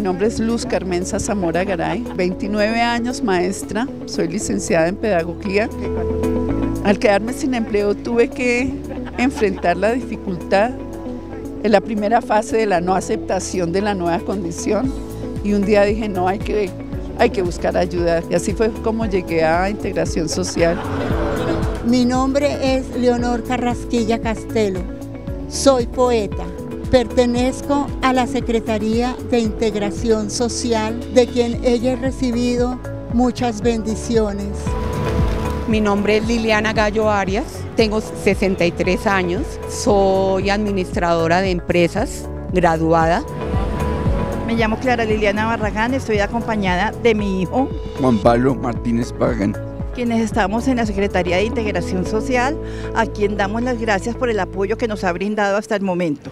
nombre es Luz Carmenza Zamora Garay, 29 años maestra, soy licenciada en pedagogía. Al quedarme sin empleo tuve que enfrentar la dificultad en la primera fase de la no aceptación de la nueva condición y un día dije no, hay que buscar ayuda y así fue como llegué a Integración Social. Mi nombre es Leonor Carrasquilla Castelo, soy poeta. Pertenezco a la Secretaría de Integración Social, de quien ella he recibido muchas bendiciones. Mi nombre es Liliana Gallo Arias, tengo 63 años, soy administradora de empresas, graduada. Me llamo Clara Liliana Barragán, estoy acompañada de mi hijo Juan Pablo Martínez Pagán, quienes estamos en la Secretaría de Integración Social, a quien damos las gracias por el apoyo que nos ha brindado hasta el momento.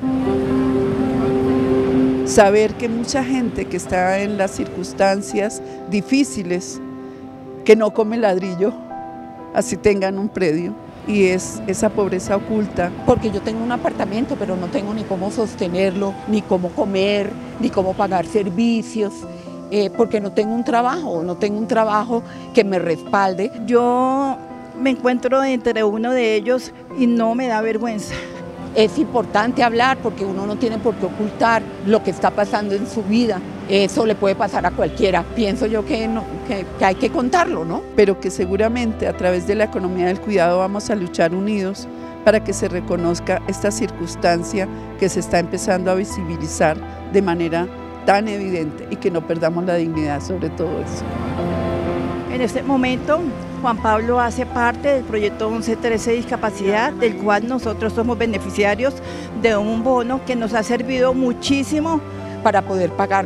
Saber que mucha gente que está en las circunstancias difíciles, que no come ladrillo, así tengan un predio, y es esa pobreza oculta. Porque yo tengo un apartamento, pero no tengo ni cómo sostenerlo, ni cómo comer, ni cómo pagar servicios, porque no tengo un trabajo que me respalde. Yo me encuentro entre uno de ellos y no me da vergüenza. Es importante hablar porque uno no tiene por qué ocultar lo que está pasando en su vida. Eso le puede pasar a cualquiera. Pienso yo que hay que contarlo, ¿no? Pero que seguramente a través de la economía del cuidado vamos a luchar unidos para que se reconozca esta circunstancia que se está empezando a visibilizar de manera tan evidente y que no perdamos la dignidad sobre todo eso. En este momento, Juan Pablo hace parte del proyecto 1113 Discapacidad, del cual nosotros somos beneficiarios de un bono que nos ha servido muchísimo para poder pagar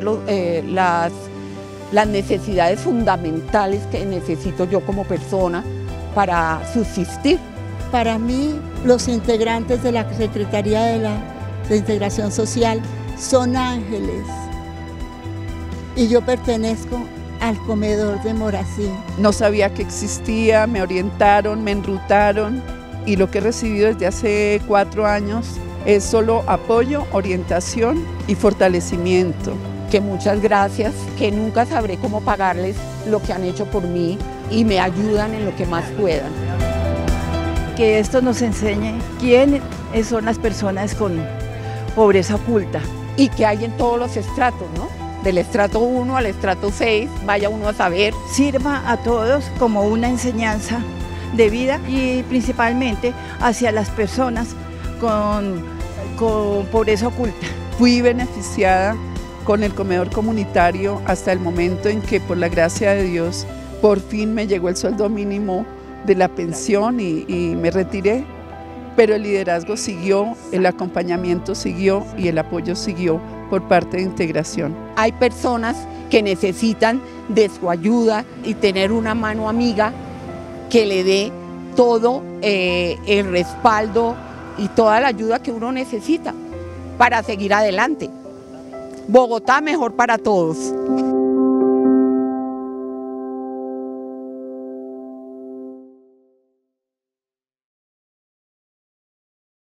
las necesidades fundamentales que necesito yo como persona para subsistir. Para mí, los integrantes de la Secretaría de Integración Social son ángeles y yo pertenezco al comedor de Morací. No sabía que existía, me orientaron, me enrutaron y lo que he recibido desde hace 4 años es solo apoyo, orientación y fortalecimiento. Que muchas gracias, que nunca sabré cómo pagarles lo que han hecho por mí y me ayudan en lo que más puedan. Que esto nos enseñe quiénes son las personas con pobreza oculta. Y que hay en todos los estratos, ¿no? Del estrato 1 al estrato 6, vaya uno a saber. Sirva a todos como una enseñanza de vida y principalmente hacia las personas con pobreza oculta. Fui beneficiada con el comedor comunitario hasta el momento en que, por la gracia de Dios, por fin me llegó el sueldo mínimo de la pensión y me retiré. Pero el liderazgo siguió, el acompañamiento siguió y el apoyo siguió por parte de Integración. Hay personas que necesitan de su ayuda y tener una mano amiga que le dé todo el respaldo y toda la ayuda que uno necesita para seguir adelante. Bogotá mejor para todos.